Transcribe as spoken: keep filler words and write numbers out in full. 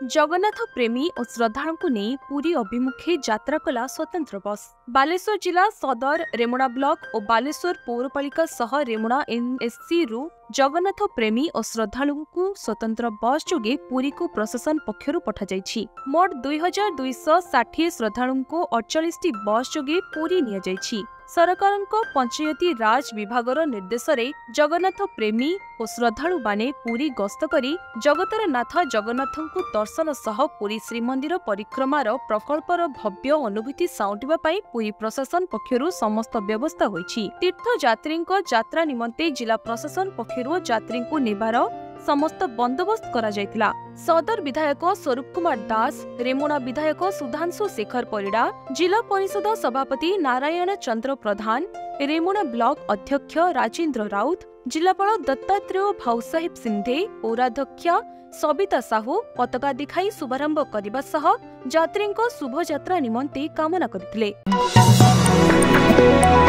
जगन्नाथ प्रेमी और श्रद्धालु को नहीं पुरी अभिमुखे यात्रा कला स्वतंत्र बस। बालेश्वर जिला सदर रेमुणा ब्लॉक और बालेश्वर पौरपालिका सह रेमुणा एनएससी रु जगन्नाथ प्रेमी और श्रद्धालु को स्वतंत्र बस जोगे पुरी को प्रशासन पक्षरु पठा जायछि। मोट दुई हजार दुईश षाठी श्रद्धालु को अड़चाश बस जोगे पुरी निया जायछि। सरकार पंचायती राज विभागर निर्देश रे जगन्नाथ प्रेमी और श्रद्धालु माने पुरी गस्त करी जगतर नाथ जगन्नाथ को दर्शन सह पुरी श्रीमंदिर परिक्रमार प्रकल्पर भव्य अनुभूति साउंटिबा पाई पुरी प्रशासन पक्षरु समस्त व्यवस्था होईछि। तीर्थयात्री यात्रा निमंते जिला प्रशासन पक्षरु यात्री को नेबार समस्त बंदोबस्त करा जायतिला। सदर विधायक स्वरूप कुमार दास, रेमुणा विधायक सुधांशु शेखर परिड़ा, जिला परिषद सभापति नारायण चंद्र प्रधान, रेमुणा ब्लॉक अध्यक्ष राजेंद्र राउत, जिलापाल दत्तात्रेय भाऊसाहेब सिंधे, पौराध्यक्ष सबिता साहू पताका दिखाई शुभारंभ करने सह यात्री शुभ यात्रा निमंते कामना करथिले।